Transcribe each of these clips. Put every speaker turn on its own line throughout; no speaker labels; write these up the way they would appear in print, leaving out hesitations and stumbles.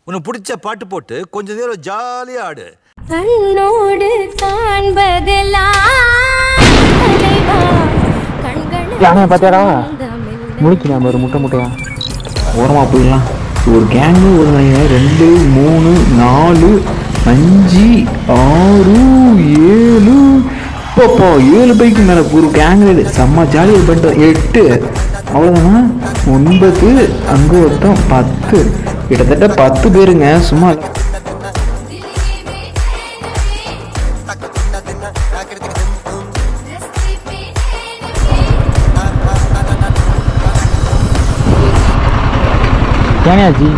உனக்கு பிடிச்ச பாட்டு போட்டு கொஞ்ச நேரம் ஜாலியா ஆடு.
கண்ணோடு காண்பதெல்லாம்
பாத்தியாரா முடிக்கலாம் ஒரு முட்டை முட்டையா ஓரமா போயிடலாம். ஒரு கேங்கு ஒரு 2 3 4 5 6 7 இப்போ 7 பைக்கு மேலே ஒரு கேங் ரைடு செம்ம ஜாலியாக பண்ணிட்டோம். 8 அவ்வளோதானா 9 அங்கே ஒருத்தம் 10 கிட்டத்தட்ட 10 பேருங்க. சும்மா கேனாஜி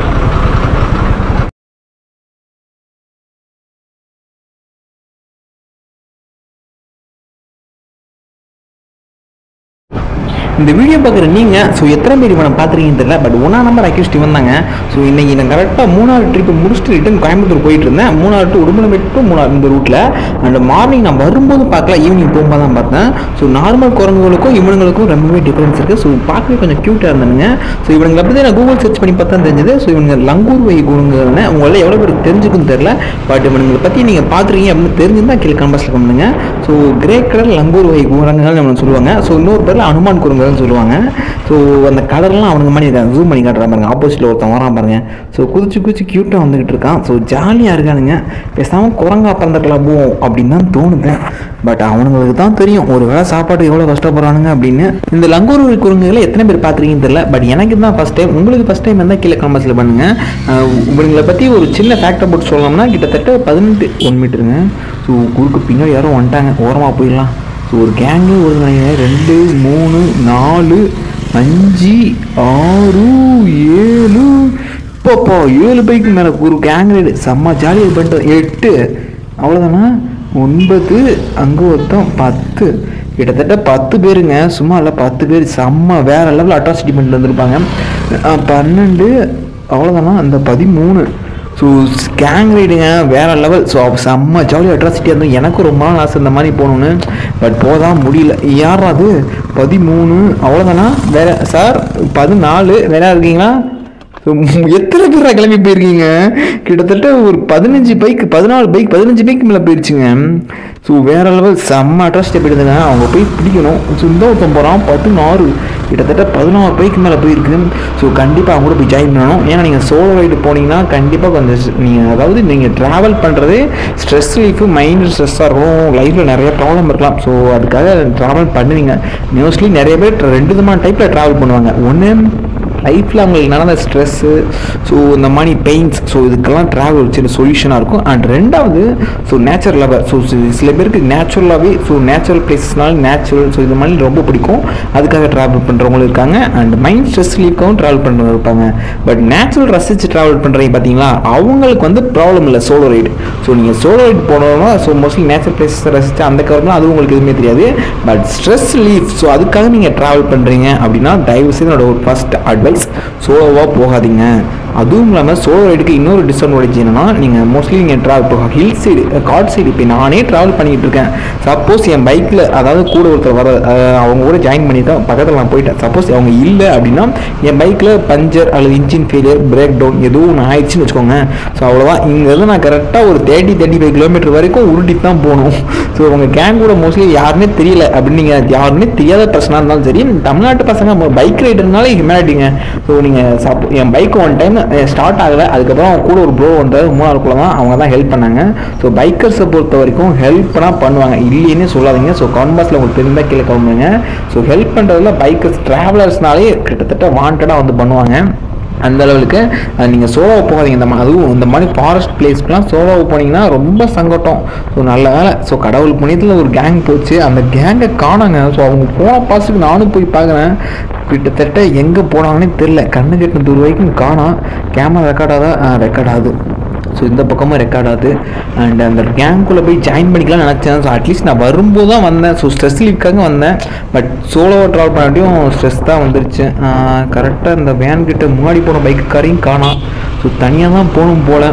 இந்த வீடியோ பார்க்குற நீங்கள் எத்தனை பேர் இவனை பார்த்துருக்கீங்கன்னு தெரியல. பட் 1ஆம் நம்பர் அக்யூஸ்ட் இவன் தாங்க. இன்றைக்கி நான் கரெக்டாக 3ஆவது ட்ரிப்பு முடிச்சுட்டு ரிட்டன் கோயம்புத்தூர் போயிட்டு இருந்தேன். 3ஆவது டு உடுமலைப்பேட் டு 3ஆவது இந்த ரூட்டில். அண்ட் மார்னிங் நான் வரும்போது பார்க்கல, ஈவினிங் போகும்போது தான் பார்த்தேன். நார்மல் குரங்குகளுக்கும் இவனுங்களுக்கும் ரொம்பவே டிஃப்ரென்ஸ் இருக்குது. பார்க்கவே கொஞ்சம் க்யூட்டாக இருந்தானுங்க. இவனுங்களை பற்றி நான் கூகுள் சர்ச் பண்ணி பார்த்தா தெரிஞ்சது. இவங்க லங்கூர் வகை குரங்குகள்னு உங்களால் எவ்வளோ பேர் தெரிஞ்சுக்குன்னு தெரியல. பட் இவனுங்களை பற்றி நீங்கள் பார்த்துருக்கீங்க அப்படின்னு தெரிஞ்சுருந்தா கீழே கமெண்ட்ஸில் பண்ணுங்க. கிரே கலர் லங்கூர் வகை குரங்குகள் நம்ம சொல்லுவாங்க. இன்னொரு பேரில் அனுமான் குரங்குகள் சொல்லுவாங்க. அந்த கலர்லாம் அவனுக்கு மாதிரி இருக்காங்க. ஜூம் பண்ணி காட்டுறான் பாருங்க, ஆப்போசிட்டில் ஒருத்தன் வரான் பாருங்க. குதிச்சு குதிச்சு க்யூட்டாக வந்துகிட்டு இருக்கான். ஜாலியாக இருக்கானுங்க. பேசாமல் குரங்கா பறந்துக்கலாம் போவோம் அப்படின்னு தான் தோணுது. பட் அவனுங்களுக்கு தான் தெரியும் ஒரு வேளை சாப்பாடு எவ்வளோ கஷ்டப்படுறானுங்க அப்படின்னு. இந்த லங்கூர் குரங்குகளை எத்தனை பேர் பார்த்துருக்கீங்கன்னு தெரியல. பட் எனக்கு தான் ஃபஸ்ட் டைம். உங்களுக்கு ஃபஸ்ட் டைம் இருந்தால் கீழே கமெண்ட்ஸில் பண்ணுங்க. இவங்களை பற்றி ஒரு சின்ன ஃபேக்டை போட்டு சொல்லணும்னா கிட்டத்தட்ட 18 1 மீட்டருங்க. குறுக்கு பின்னாடி யாரும் வந்துட்டாங்க, ஓரமாக போயிடலாம். ஒரு கேங்கு ஒரு 2 3 4 5 6 7 இப்போ 7 பைக்கு மேலே ஒரு கேங் ரைடு செம்ம ஜாலியாக பண்ணிட்டோம். 8 அவ்வளோதானா 9 அங்கே ஒருத்தம் 10 கிட்டத்தட்ட 10 பேருங்க. சும்மா இல்லை 10 பேர் செம்ம வேற லெவலில் அட்ராசிட்டி பண்ணிட்டு வந்திருப்பாங்க. 12 அவ்வளோதானா அந்த 13 கேங் ரைடுங்க வேறு லெவல். செம்ம ஜாலியாக அட்ராசிட்டியாக இருந்தோம். எனக்கும் ரொம்ப நாள் ஆசை இந்த மாதிரி போகணுன்னு. பட் போதான் முடியல. யார் அது 13 அவ்வளோதானா வேற சார் 14 வேற இருக்கீங்களா? எத்தனை பேர் கிளம்பி போயிருக்கீங்க? கிட்டத்தட்ட ஒரு 15 பைக் 14 பைக் 15 பைக் மேலே போயிடுச்சுங்க. வேற லெவல் செம்ம அட்ராசிட்டியாக போயிடுதுங்க. அவங்க போய் பிடிக்கணும். இந்த ஒருத்தன் போகிறான் 16 கிட்டத்தட்ட 16 பைக் மேலே போயிருக்கு. கண்டிப்பாக அவங்க கூட போய் ஜாயின் பண்ணணும். ஏன்னா நீங்கள் சோலோ ரைடு போனீங்கன்னா கண்டிப்பாக கொஞ்சம் நீங்கள் அதாவது நீங்கள் ட்ராவல் பண்ணுறது ஸ்ட்ரெஸ் ரிலீஃபு, மைண்டு ஸ்ட்ரெஸ்ஸாக இருக்கும், லைஃப்பில் நிறைய ப்ராப்ளம் இருக்கலாம். அதுக்காக ட்ராவல் பண்ணுவீங்க. மோஸ்ட்லி நிறைய பேர் 2 விதமான டைப்பில் ட்ராவல் பண்ணுவாங்க. ஒன்று லைஃப்பில் அவங்களுக்கு நடந்த ஸ்ட்ரெஸ்ஸு, இந்த மாதிரி பெயின்ஸ், இதுக்கெல்லாம் ட்ராவல் ஒரு சின்ன சொல்யூஷனாக இருக்கும். அண்ட் ரெண்டாவது நேச்சுரல் லவர். சில பேருக்கு நேச்சுரலாகவே நேச்சுரல் பிளேசஸ்னால நேச்சுரல் இது மாதிரி ரொம்ப பிடிக்கும். அதுக்காக ட்ராவல் பண்ணுறவங்களும் இருக்காங்க. அண்ட் மைண்ட் ஸ்ட்ரெஸ் ரிலீஃப்காகவும் ட்ராவல் பண்ணுறவங்க இருப்பாங்க. பட் நேச்சுரல் ரசித்து ட்ராவல் பண்ணுறீங்க பார்த்தீங்களா, அவங்களுக்கு ப்ராப்ளம் இல்லை சோலோ ரைடு. நீங்கள் சோலோ ரைடு போனோம்னா மோஸ்ட்லி நேச்சுரல் பிளேசஸ் ரசித்து அந்த கவர்லாம் அது உங்களுக்கு எதுவுமே தெரியாது. பட் ஸ்ட்ரெஸ் ரிலீஃப் அதுக்காக நீங்கள் ட்ராவல் பண்ணுறீங்க அப்படின்னா தயவு செய்து என்னோட ஒரு ஃபஸ்ட் அட்வைஸ் சோலோவாக போகாதீங்க. அதுவும் இல்லாமல் சோலோ ரைடுக்கு இன்னொரு டிஸ்அட்வான்டேஜ் என்னன்னா, நீங்கள் மோஸ்ட்லி நீங்கள் ட்ராவல் இப்போ ஹில் சைடு காட் சைடு இப்போ நானே ட்ராவல் பண்ணிகிட்டு இருக்கேன். சப்போஸ் என் பைக்கில் அதாவது கூட ஒருத்தர் வர அவங்க கூட ஜாயின் பண்ணி தான் பக்கத்தில் நான் போயிட்டேன். சப்போஸ் அவங்க இல்லை அப்படின்னா என் பைக்கில் பஞ்சர் அல்லது இன்ஜின் ஃபெயிலியர், பிரேக் டவுன் எதுவும் ஒன்று ஆயிடுச்சுன்னு வச்சுக்கோங்க. அவ்வளோதான். இங்கேருந்து நான் கரெக்டாக ஒரு 30-35 கிலோமீட்டர் வரைக்கும் உருட்டிட்டு தான் போகணும். உங்கள் கேங் கூட மோஸ்ட்லி யாருமே தெரியல அப்படின்னு நீங்கள் யாருமே தெரியாத பர்சனாக இருந்தாலும் சரி, தமிழ்நாட்டு பசங்க பைக் ரைடர்னால ஹியூமனிட்டிங்க. நீங்கள் என் பைக் ஒன் டைம் ஸ்டார்ட் ஆகலை. அதுக்கப்புறம் கூட ஒரு ப்ரோ வந்தார் 3ஆளுக்குள்ள தான், அவங்க தான் ஹெல்ப் பண்ணாங்க. பைக்கர்ஸை பொறுத்த வரைக்கும் ஹெல்ப்னா பண்ணுவாங்க, இல்லைன்னு சொல்லாதீங்க. கமெண்ட் பாக்ஸில் உங்களுக்கு தெரிந்தால் கீழே கவுண்டுங்க. ஹெல்ப் பண்ணுறதுல பைக்கர்ஸ் ட்ராவலர்ஸ்னாலே கிட்டத்தட்ட வாண்டடாக வந்து பண்ணுவாங்க. அந்த லெவலுக்கு நீங்கள் சோலோவை போகாதீங்க. அதுவும் இந்த மாதிரி ஃபாரஸ்ட் பிளேஸ்க்குலாம் சோலோவை போனீங்கன்னா ரொம்ப சங்கட்டம். நல்ல வேலை கடவுள் புண்ணியத்தில் ஒரு கேங் போச்சு. அந்த கேங்கை காணாங்க. அவங்க போன பாஸுக்கு நானும் போய் பார்க்குறேன். கிட்டத்தட்ட எங்கே போனாங்கன்னே தெரில. கண்ணு கெட்டின தூரம் வரைக்கும் காணோம். கேமரா ரெக்கார்ட் ஆகுது. இந்த பக்கமும் ரெக்கார்ட் ஆகுது. அண்ட் அந்த கேங்குள்ளே போய் ஜாயின் பண்ணிக்கலாம்னு நினச்சேன். அட்லீஸ்ட் நான் வரும்போது தான் வந்தேன். ஸ்ட்ரெஸ் லீவுக்காக வந்தேன். பட் சோலோவாக ட்ராவல் பண்ணாட்டியும் ஸ்ட்ரெஸ் தான் வந்துருச்சு. கரெக்டாக இந்த வேன் கிட்ட முன்னாடி போன பைக்குக்காரையும் காணோம். தனியாக தான் போகணும் போல்.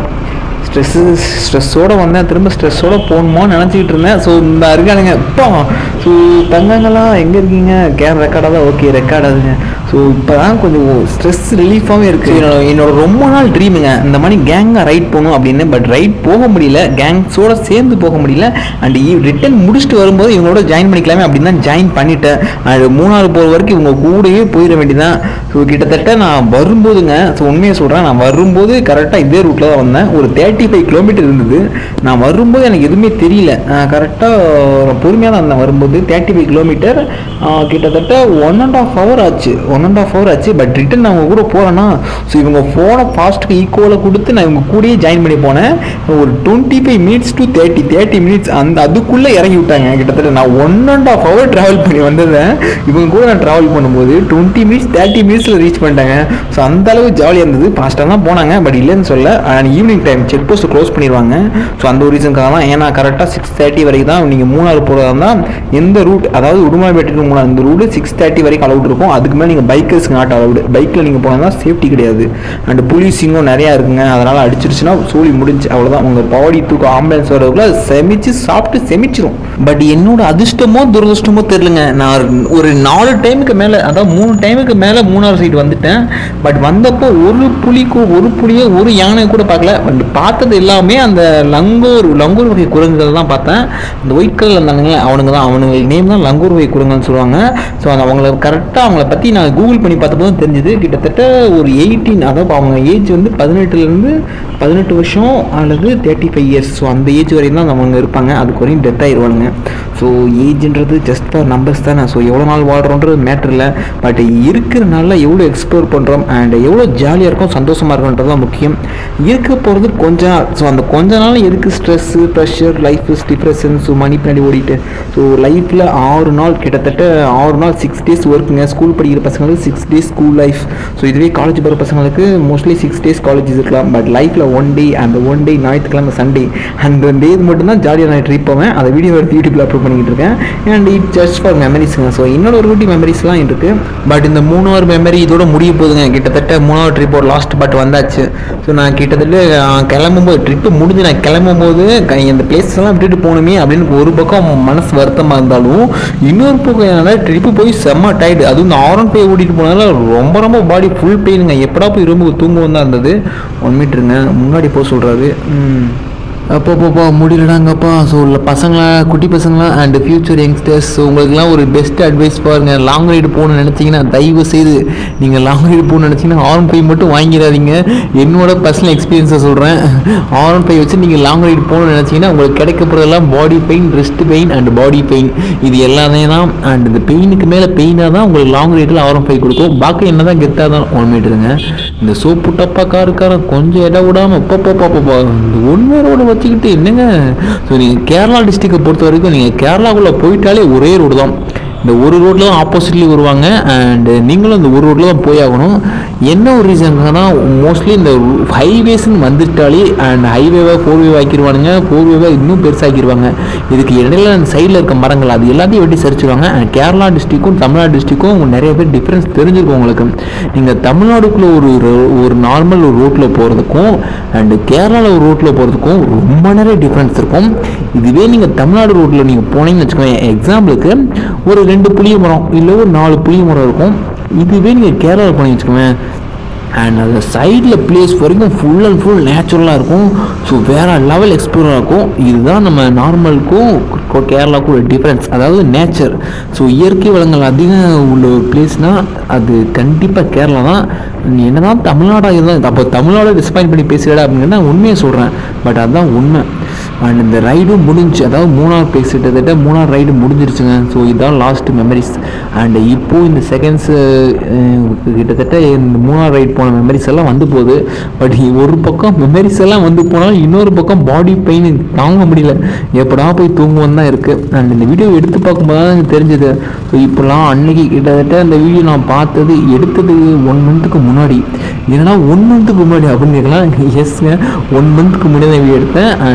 ஸ்ட்ரெஸ்ஸோடு வந்தேன். திரும்ப ஸ்ட்ரெஸ்ஸோடு போகணுமோன்னு நினச்சிக்கிட்டு இருந்தேன். இந்த இருக்கானுங்க இப்போ தங்கங்கள்லாம் எங்கே இருக்கீங்க? கேம் ரெக்கார்டாக தான் ஓகே ரெக்கார்ட் ஆகுதுங்க. ஸோ இப்போ தான் கொஞ்சம் ஸ்ட்ரெஸ் ரிலீஃபாகவே இருக்குது. என்னோட ரொம்ப நாள் ட்ரீமுங்க இந்த மாதிரி கேங்காக ரைட் போகணும் அப்படின்னு. பட் ரைட் போக முடியல, கேங்ஸோடு சேர்ந்து போக முடியல. அண்ட் ரிட்டன் முடிச்சுட்டு வரும்போது இவங்களோட ஜாயின் பண்ணிக்கலாமே அப்படின்னு தான் ஜாயின் பண்ணிட்டேன். அது மூணாறு போகிற வரைக்கும் இவங்க கூடவே போயிட வேண்டியதான். ஸோ கிட்டத்தட்ட நான் வரும்போதுங்க, ஸோ உண்மையை சொல்கிறேன், நான் வரும்போது கரெக்டாக இதே ரூட்டில் தான் வந்தேன். ஒரு 35 கிலோமீட்டர் இருந்தது. நான் வரும்போது எனக்கு எதுவுமே தெரியல, கரெக்டாக பொறுமையாக தான் இருந்தேன். வரும்போது 35 கிலோமீட்டர் கிட்டத்தட்ட 1.5 hour ஆச்சு. 1.5 hour ஆச்சு. பட் ரிட்டன் நான் அவங்க கூட போகிறேன்னா, ஸோ இவங்க ஃபோனை ஃபாஸ்ட்டுக்கு ஈக்குவலாக கொடுத்து நான் இவங்க கூடயே ஜாயின் பண்ணி போனேன். ஒரு 25 minutes to 30 minutes அதுக்குள்ளே இறங்கி விட்டாங்க. கிட்டத்தட்ட நான் 1.5 hour ட்ராவல் பண்ணி வந்ததேன். இவங்க கூட நான் ட்ராவல் பண்ணும்போது 20 minutes 30 minutes ரீச் பண்ணிட்டாங்க. ஸோ அந்த அளவு ஜாலியாக இருந்தது. ஃபாஸ்ட்டாக தான் போனாங்க, பட் இல்லைன்னு சொல்ல. And evening time check post close பண்ணிடுவாங்க. ஸோ அந்த ஒரு ரீசனுக்காக தான். ஏன்னா கரெக்டாக 6:30 வரைக்கும் தான் நீங்கள் மூணாறு போகிறதா இருந்தால் எந்த ரூட், அதாவது உடுமலைப்பேட்டை மூணாறு இந்த ரூட் 6:30 வரைக்கும் அலவுட் இருக்கும். அதுக்கு மேலே நீங்கள் பைக்கர்ஸ்க்கு நாட் அலவுடு. பைக்கில் நீங்கள் போனால் சேஃப்டி கிடையாது. அண்ட் புலிசிங்கும் நிறையா இருக்குங்க. அதனால் அடிச்சிருச்சுன்னா சோழி முடிஞ்சு அவ்வளோதான். உங்கள் பாடி தூக்கம் ஆம்புலன்ஸ் வரதுக்குள்ள செமிச்சு சாப்பிட்டு செமிச்சிரும். பட் என்னோட அதிர்ஷ்டமோ துரதிருஷ்டமோ தெரிலங்க, நான் ஒரு 4 டைமுக்கு மேலே, அதாவது 3 டைமுக்கு மேலே மூணாறு சைடு வந்துட்டேன். பட் வந்தப்போ ஒரு புலியோ ஒரு யானை கூட பார்க்கல. பட் பார்த்தது எல்லாமே அந்த லங்கூர் வகை குரங்குகள் தான் பார்த்தேன். அந்த ஒயிட் கலரில் இருந்தானுங்களே அவனுங்க தான், அவனுங்க நேம் தான் லங்கூர் வகை குரங்குன்னு சொல்லுவாங்க. ஸோ அவங்கள கரெக்டாக அவங்கள பற்றி நான் கூகுள் பண்ணி பார்த்தபோது தெரிஞ்சுது. கிட்டத்தட்ட ஒரு 18, அதாவது அவங்க ஏஜ் வந்து 18 வருஷம் அல்லது 35 இயர்ஸ். ஸோ அந்த ஏஜ் வரையும் தான் அவங்க இருப்பாங்க. அதுக்கு வரையும் டெத் ஆகிடுவானுங்க. ஸோ ஏஜ்ன்றது ஜஸ்ட் ஃபார் நம்பர்ஸ் தானே. ஸோ எவ்வளோ நாள் வாழ்கிறோன்றது மேட்ரு இல்லை. பட் இருக்கிற நாளில் எவ்வளோ எக்ஸ்ப்ளோர் பண்ணுறோம் அண்ட் எவ்வளோ ஜாலியாக இருக்கும், சந்தோஷமாக இருக்குன்றது தான் முக்கியம். இருக்க போகிறது கொஞ்சம் நாள். ஸோ அந்த கொஞ்ச நாள் எதுக்கு stress, pressure, life depression, so money பின்னாடி ஓடிட்டு. ஸோ லைஃப்பில் 6 நாள், கிட்டத்தட்ட 6 நாள் 6 days ஒர்க்குங்க. ஸ்கூல் படிக்கிற பசங்களுக்கு 6 days ஸ்கூல் லைஃப். ஸோ இதுவே காலேஜ் போகிற பசங்களுக்கு மோஸ்ட்லி 6 days காலேஜஸ் இருக்கலாம். பட் லைஃப்பில் 1 day, அந்த 1 day ஞாயிற்றுக்கிழமை சண்டே, அந்த டே மட்டும்தான் ஜாலியாக நான் ட்ரிப் போவேன். அதை வீடியோ எடுத்து யூடியூப்பில் அப்லோட் பண்ணிக்கிட்டு இருக்கேன். அண்ட் இட் ஜஸ்ட் ஃபார் மெமரிஸுங்க. ஸோ என்னோட ஒரு குட்டி மெமரிஸ்லாம் இருக்குது. பட் இந்த 3 hour மெமரி இதோட முடிய போகுதுங்க. கிட்டத்தட்ட 3வது ட்ரிப் ஒரு லாஸ்ட் பட் வந்தாச்சு. ஸோ நான் கிட்டத்தட்ட கிளம்பும்போது, ட்ரிப்பு முடிஞ்சு நான் கிளம்பும்போது இந்த பிளேஸ் எல்லாம் விட்டுட்டு போகணுமே அப்படின்னு ஒரு பக்கம் மனசு வருத்தமாக இருந்தாலும், இன்னொரு பக்கம் என்னால் ட்ரிப்பு போய் செம்ம டயர்டு. அதுவும் இந்த R15 ஓட்டிட்டு போனால ரொம்ப பாடி ஃபுல் பெயினுங்க. எப்படா போய் ரொம்ப தூங்கவும் தான் இருந்தது. 1 மீட்டருங்க முன்னாடி போக சொல்கிறாரு. அப்போ முடியலடாங்கப்பா. ஸோ பசங்களா, குட்டி பசங்களா அண்ட் ஃபியூச்சர் யங்ஸ்டர்ஸ், ஸோ உங்களுக்குலாம் ஒரு பெஸ்ட் அட்வைஸ் பாருங்க. லாங் ரைடு போகணும்னு நினச்சிங்கன்னா தயவு செய்து நீங்கள் லாங் ரைடு போகணும்னு நினச்சிங்கன்னா R15 மட்டும் வாங்கிடாதீங்க. என்னோட பர்சனல் எக்ஸ்பீரியன்ஸை சொல்கிறேன். R15 வச்சு நீங்கள் லாங் ரைடு போகணும்னு நினச்சிங்கன்னா உங்களுக்கு கிடைக்க போகிறதெல்லாம் body pain, wrist pain and body pain. இது எல்லாமே தான். அண்ட் இந்த பெயினுக்கு மேலே பெயினாக தான் உங்களுக்கு லாங் ரைடில் R15 கொடுக்கும். பாக்கி என்ன தான் கெத்தாக தான் 1 மீட்டருங்க. இந்த சோப்பு டப்பா காருக்காரன் கொஞ்சம் இடம் விடாமல் பாப்பா இந்த 1 மீட்டரோட வச்சுக்கிட்டு என்னங்க. ஸோ நீங்கள் கேரளா டிஸ்ட்ரிக்டை பொறுத்த வரைக்கும் நீங்கள் கேரளாக்குள்ளே போயிட்டாலே ஒரே ரோடு தான். இந்த ஒரு ரோட்டில் தான் ஆப்போசிட்லி வருவாங்க. அண்டு நீங்களும் இந்த ஒரு ரோட்டில் தான் போய் ஆகணும். என்ன ஒரு ரீசன்னா, மோஸ்ட்லி இந்த ஹைவேஸ்ன்னு வந்துட்டாலே அண்ட் ஹைவேவை 4-way ஆக்கிடுவானுங்க. 4-way இன்னும் பெருசாக்கிடுவாங்க. இதுக்கு இடையில அந்த சைடில் இருக்க மரங்கள் அது எல்லாத்தையும் வெட்டி சரிச்சிருவாங்க. அண்ட் கேரளா டிஸ்ட்ரிக்கும் தமிழ்நாடு டிஸ்ட்ரிக்கும் நிறைய பேர் டிஃப்ரென்ஸ் தெரிஞ்சிருக்கும் உங்களுக்கு. நீங்கள் தமிழ்நாடுக்குள்ளே ஒரு நார்மல் ஒரு ரோட்டில் போகிறதுக்கும் அண்டு கேரளாவில் ஒரு ரோட்டில் போகிறதுக்கும் ரொம்ப நிறைய டிஃப்ரென்ஸ் இருக்கும். இதுவே நீங்கள் தமிழ்நாடு ரோட்டில் நீங்கள் போனீங்கன்னு வச்சுக்கோங்க, எக்ஸாம்பிளுக்கு ஒரு 2 புளிய மரம் இல்லை ஒரு 4 புளிய மரம் இருக்கும். இதுவே நீங்கள் கேரளாவில் போனீங்கன்னு வச்சுக்கோங்க, அண்ட் அந்த சைடில் பிளேஸ் வரைக்கும் ஃபுல் அண்ட் ஃபுல் நேச்சுரலாக இருக்கும். ஸோ வேறு லெவல் எக்ஸ்ப்ளோராக இருக்கும். இதுதான் நம்ம நார்மலுக்கும் கேரளாவுக்கும் ஒரு டிஃப்ரென்ஸ், அதாவது நேச்சர். ஸோ இயற்கை வளங்கள் அதிகம் உள்ள ஒரு பிளேஸ்னால் அது கண்டிப்பாக கேரளா தான். என்ன தான் தமிழ்நாடாக இருந்தால், அப்போ தமிழ்நாடு டிஸ்பாயிண்ட் பண்ணி பேசுகிறா அப்படின்னா உண்மையை சொல்கிறேன். பட் அதுதான் உண்மை. அண்ட் இந்த ரைடும் முடிஞ்சு, அதாவது 3 பிளேஸ் கிட்டத்தட்ட 3 ரைடு முடிஞ்சிருச்சுங்க. ஸோ இதுதான் லாஸ்ட் மெமரிஸ். அண்ட் இப்போது இந்த செகண்ட்ஸு கிட்டத்தட்ட இந்த 3 ரைட் போன மெமரிஸ் எல்லாம் வந்து போகுது. பட் ஒரு பக்கம் மெமரிஸ் எல்லாம் வந்து போனாலும் இன்னொரு பக்கம் பாடி பெயின் தாங்க முடியல. எப்படா போய் தூங்குவோம் தான் இருக்குது. அண்ட் இந்த வீடியோ எடுத்து பார்க்கும்போது தான் எனக்கு தெரிஞ்சது. ஸோ இப்போலாம் அன்னைக்கு கிட்டத்தட்ட இந்த வீடியோ நான் பார்த்தது எடுத்தது 1 மந்த்துக்கு முன்னாடி. ஏன்னா 1 மந்த்துக்கு முன்னாடி அப்படின்னு கேட்கலாம். எஸ்ங்க, 1 மந்த்துக்கு முன்னாடி தான் வீடியோ எடுத்தேன். அண்ட் கிட்டத்தட்ட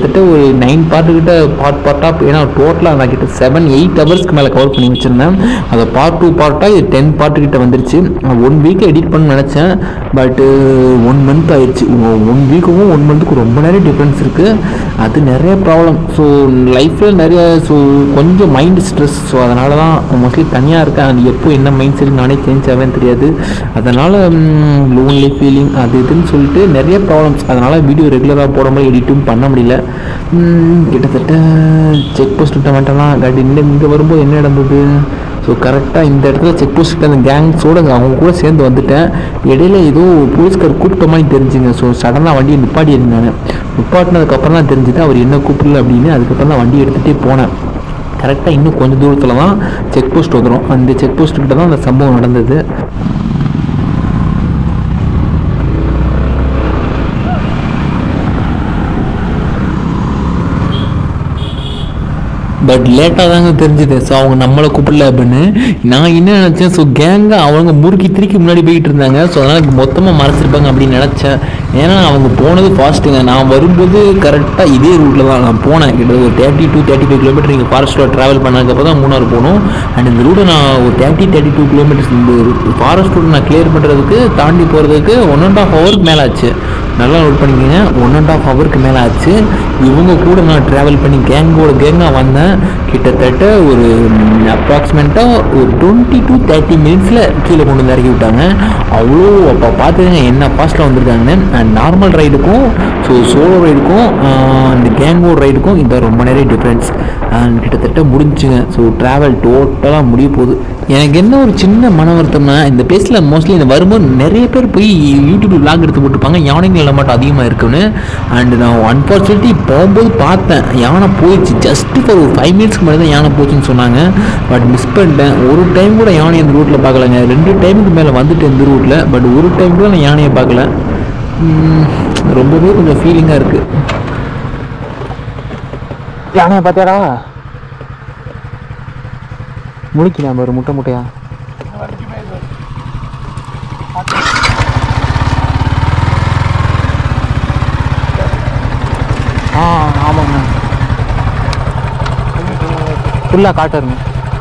கிட்டத்தட்ட ஒரு 9 பார்ட்டுக்கிட்ட பார்ட்டாக, ஏன்னா டோட்டலாக நான் கிட்ட 7-8 ஹவர்ஸ்க்கு மேலே கவர் பண்ணி வச்சுருந்தேன். அதை பார்ட் 2 பார்ட்டாக இது 10 பார்ட்டுக்கிட்ட வந்துருச்சு. 1 வீக்கில் எடிட் பண்ண நினச்சேன், பட்டு 1 மந்த் ஆயிடுச்சு. 1 வீக்குக்கும் 1 மந்த்துக்கும் ரொம்ப நிறைய டிஃப்ரென்ஸ் இருக்குது. அது நிறைய ப்ராப்ளம். ஸோ லைஃப்பில் நிறைய கொஞ்சம் மைண்ட் ஸ்ட்ரெஸ். ஸோ அதனால தான் மோஸ்ட்லி தனியாக இருக்கேன். அது எப்போ என்ன மைண்ட் செட் நானே சேஞ்ச் ஆவேன்னு தெரியாது. அதனால் லோன்லி ஃபீலிங் அது இதுன்னு சொல்லிட்டு நிறைய ப்ராப்ளம்ஸ். அதனால் வீடியோ ரெகுலராக போட மாதிரி எடிட்டும் பண்ண முடியல. கிட்டத்தட்ட செக் போஸ்ட் கிட்ட வந்துட்டலாம். இங்கே வரும்போது என்ன நடந்தது? ஸோ கரெக்டாக இந்த இடத்துல செக் போஸ்ட் அந்த கேங்ஸோடு அவங்க கூட சேர்ந்து வந்துட்டேன். இடையில ஏதோ போலீஸ்கார் கூப்பிட்ட மாதிரி தெரிஞ்சுங்க. ஸோ சடனாக வண்டியை நிப்பாட்டியிருந்தேன். நிப்பாட்டினதுக்கப்புறம் தான் தெரிஞ்சுது அவர் என்ன கூப்பிடல அப்படின்னு. அதுக்கப்புறம் தான் வண்டி எடுத்துகிட்டே போனேன். கரெக்டாக இன்னும் கொஞ்சம் தூரத்தில் தான் செக் போஸ்ட் வந்துடும். அந்த செக் போஸ்ட்டுக்கிட்ட தான் அந்த சம்பவம் நடந்தது. பட் லேட்டாக தாங்க தெரிஞ்சுது. ஸோ அவங்க நம்மளை கூப்பிடல அப்படின்னு. நான் என்ன நினச்சேன், ஸோ கேங்காக அவங்க முறுக்கி திருக்கி முன்னாடி போய்கிட்டு இருந்தாங்க. ஸோ அதனால் மொத்தமாக மறைச்சிருப்பாங்க அப்படின்னு நினச்சேன். ஏன்னா அவங்க போனது ஃபாஸ்ட்டுங்க. நான் வரும்போது கரெக்டாக இதே ரூட்டில் தான் நான் போனேன். கிட்ட ஒரு 30-35 கிலோமீட்டர் நீங்கள் ஃபாரஸ்ட்டில் ட்ராவல் பண்ணதுக்கப்புறம் தான் மூணாறு போகணும். அண்ட் இந்த ரூட்டை நான் ஒரு 30-32 கிலோமீட்டர்ஸ் இந்த ஃபாரஸ்ட் ரூட்டை நான் கிளியர் பண்ணுறதுக்கு தாண்டி போகிறதுக்கு 1.5 ஹவருக்கு மேலே ஆச்சு. நல்லா நோட் பண்ணிக்கோங்க, 1.5 ஹவருக்கு மேலே ஆச்சு. இவங்க கூட நான் ட்ராவல் பண்ணி கேங்காக வந்தேன். கிட்டத்தட்ட ஒரு அப்ராக்சிமேட்டாக ஒரு 20-30 மினிட்ஸில் கீழே கொண்டு வந்து இறக்கி விட்டாங்க. அவ்வளோ அப்போ பார்த்துக்கங்க என்ன ஃபாஸ்ட்டாக வந்திருக்காங்கன்னு. அண்ட் நார்மல் ரைடுக்கும் சோலோ ரைடுக்கும் இந்த கேங்கோட ரைடுக்கும் இந்த ரொம்ப நிறைய டிஃப்ரென்ஸ். அண்ட் கிட்டத்தட்ட முடிஞ்சுங்க. ஸோ ட்ராவல் டோட்டலாக முடிய போகுது. எனக்கு என்ன ஒரு சின்ன மன வருத்தம்னா, இந்த பிளேஸில் மோஸ்ட்லி இந்த வரும்போது நிறைய பேர் போய் யூடியூப் விளாக் எடுத்து போட்டுப்பாங்க யானைகள் மட்டும் அதிகமாக இருக்குன்னு. அண்ட் நான் அன்ஃபார்ச்சுனேட்லி போகும்போது பார்த்தேன் யானை போயிடுச்சு. ஜஸ்ட் ஃபார் ஒரு 5 மினிட்ஸ்க்கு மேலே தான் யானை போச்சுன்னு சொன்னாங்க. பட் மிஸ் பண்ணிட்டேன். ஒரு டைம் கூட யானை இந்த ரூட்டில் பார்க்கலங்க. 2 டைமுக்கு மேலே வந்துட்டு இந்த ரூட்டில். பட் ஒரு டைம் கூட நான் யானையை பார்க்கல. ரொம்பவே கொஞ்சம் ஃபீலிங்காக இருக்குது. யானையை பார்த்தியாடா? முடிக்கலாம் பாரு முட்டையா. ஆமாங்க, ஃபுல்லாக காட்டுருங்க.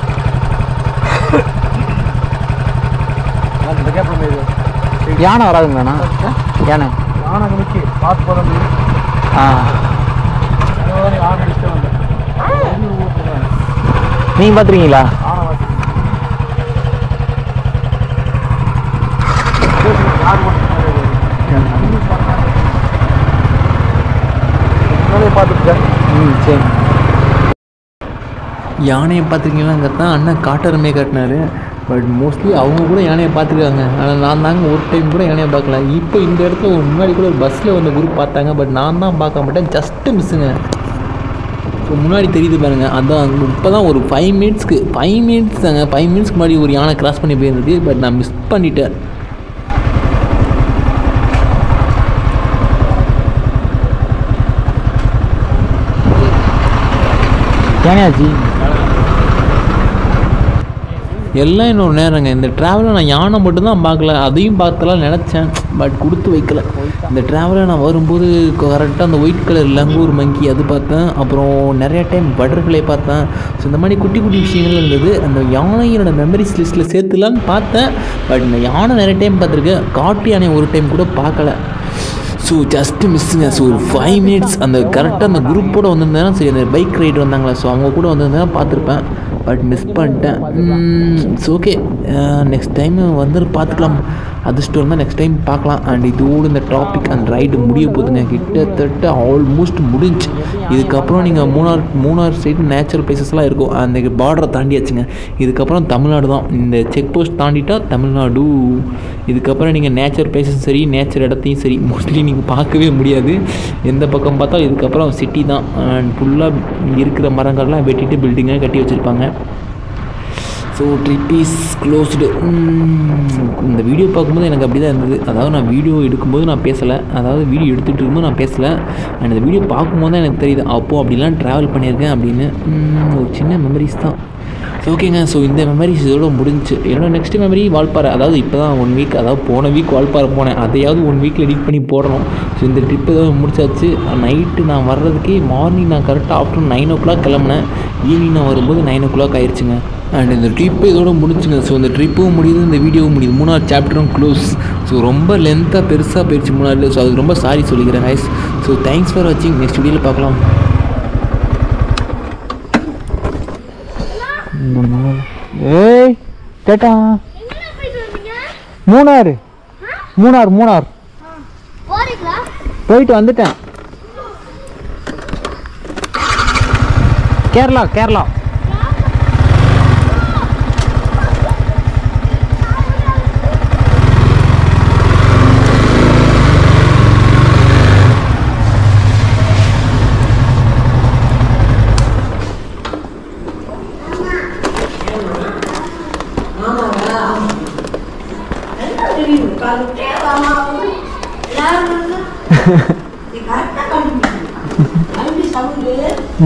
யானை வராதுங்கண்ணா? யானை பார்த்து போகிறோம். நீங்கள் பார்த்துருக்கீங்களா? சரி, யானையை பார்த்துருக்கீங்களாங்கிறது தான் அண்ணன் காட்டருமே காட்டினாரு. பட் மோஸ்ட்லி அவங்க கூட யானையை பார்த்துருக்காங்க. ஆனால் நான் தாங்க ஒரு டைம் கூட யானையை பார்க்கல. இப்போ இந்த இடத்துல முன்னாடி கூட ஒரு பஸ்ஸில் வந்த குரூப் பார்த்தாங்க. பட் நான் தான் பார்க்க மாட்டேன். ஜஸ்ட்டு மிஸ்ஸுங்க. ஸோ முன்னாடி தெரியுது பாருங்கள். அதான் இப்போ தான் ஒரு 5 மினிட்ஸ் தாங்க. 5 மினிட்ஸ்க்கு முன்னாடி ஒரு யானை கிராஸ் பண்ணி போயிருந்தது. பட் நான் மிஸ் பண்ணிட்டேன். யானையாச்சு எல்லாம் இன்னொரு நேரங்க. இந்த ட்ராவலில் நான் யானை மட்டும்தான் பார்க்கல, அதையும் பார்த்தலாம் நினச்சேன். பட் கொடுத்து வைக்கல. இந்த ட்ராவலில் நான் வரும்போது கரெக்டாக அந்த ஒயிட் கலர் லங்கூர் மங்கி அது பார்த்தேன். அப்புறம் நிறையா டைம் பட்டர்ஃப்ளை பார்த்தேன். ஸோ இந்த மாதிரி குட்டி குட்டி விஷயங்கள் இருந்தது. அந்த யானையோட மெமரிஸ் லிஸ்ட்டில் சேர்த்துலான்னு பார்த்தேன். பட் இந்த யானை நிறைய டைம் பார்த்துருக்கேன். காட்டு யானை ஒரு டைம் கூட பார்க்கல. So just மிஸ்ஸுங்க. ஸோ ஒரு 5 மினிட்ஸ் அந்த கரெக்டாக அந்த குரூப்போடு வந்திருந்தேன்னா சரி, அந்த பைக் ரைடு வந்தாங்களா, ஸோ அவங்க கூட வந்திருந்தேன்னா பார்த்துருப்பேன். பட் மிஸ் பண்ணிட்டேன். இட்ஸ் ஓகே, நெக்ஸ்ட் டைம் வந்து பார்த்துக்கலாம். அதிர்ஷ்டம் இருந்தால் நெக்ஸ்ட் டைம் பார்க்கலாம். அண்ட் இதோடு இந்த டாபிக் அண்ட் ரைடு முடிய போகுதுங்க. கிட்டத்தட்ட ஆல்மோஸ்ட் முடிஞ்சு. இதுக்கப்புறம் நீங்கள் மூணார் சைடு நேச்சுரல் பிளேசஸ்லாம் இருக்கும். அந்த பார்டரை தாண்டியாச்சுங்க. இதுக்கப்புறம் தமிழ்நாடு தான். இந்த செக் போஸ்ட் தாண்டிட்டா தமிழ்நாடு. இதுக்கப்புறம் நீங்கள் நேச்சுரல் பிளேஸஸும் சரி, நேச்சுரல் இடத்தையும் சரி மோஸ்ட்லி நீங்கள் பார்க்கவே முடியாது. எந்த பக்கம் பார்த்தா இதுக்கப்புறம் சிட்டி தான். அண்ட் ஃபுல்லாக இருக்கிற மரங்கள்லாம் வெட்டிட்டு பில்டிங்காக கட்டி வச்சுருப்பாங்க. So trip is closed. இந்த வீடியோ பார்க்கும்போது எனக்கு அப்படி தான் இருந்தது. அதாவது நான் வீடியோ எடுக்கும்போது நான் பேசலை, அதாவது வீடியோ எடுத்துகிட்டு இருக்கும்போது நான் பேசலை. அண்ட் இந்த வீடியோ பார்க்கும்போது தான் எனக்கு தெரியுது அப்போது அப்படிலாம் ட்ராவல் பண்ணியிருக்கேன் அப்படின்னு. ஒரு சின்ன மெமரிஸ் தான். ஸோ ஓகேங்க. ஸோ இந்த மெமரிஸ் இதோட முடிஞ்சு. என்னோட நெக்ஸ்ட் மெமரி வால்பாறை. அதாவது இப்போ தான் 1 வீக், அதாவது போன வீக் வால்பாறை போனேன். அதையாவது 1 வீக்கில் எடிட் பண்ணி போடணும். ஸோ இந்த ட்ரிப்பு ஏதோ முடிச்சாச்சு. நைட்டு நான் வர்றதுக்கே மார்னிங் நான் கரெக்டாக ஆஃப்டர்நூன் 9 o'clock கிளம்புனேன். ஈவினிங் நான் வரும்போது 9 o'clock ஆயிடுச்சுங்க. அண்ட் இந்த ட்ரிப்பு இதோட முடிச்சுங்க. ஸோ இந்த ட்ரிப்பும் முடியுது, இந்த வீடியோவும் முடியுது. 3வது சாப்டரும் க்ளோஸ். ஸோ ரொம்ப லென்த்தாக பெருசாக போயிடுச்சு 3 ஸோ அதுக்கு ரொம்ப சாரி சொல்லிக்கிறேன் கைஸ். ஸோ தேங்க்ஸ் ஃபார் வாட்சிங். நெக்ஸ்ட் வீடியோவில் பார்க்கலாம். ஏய் கேட்டா மூணாறு போயிட்டு வந்துட்டேன். கேரளா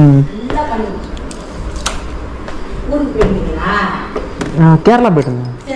கேரளா போயிட்டுங்க.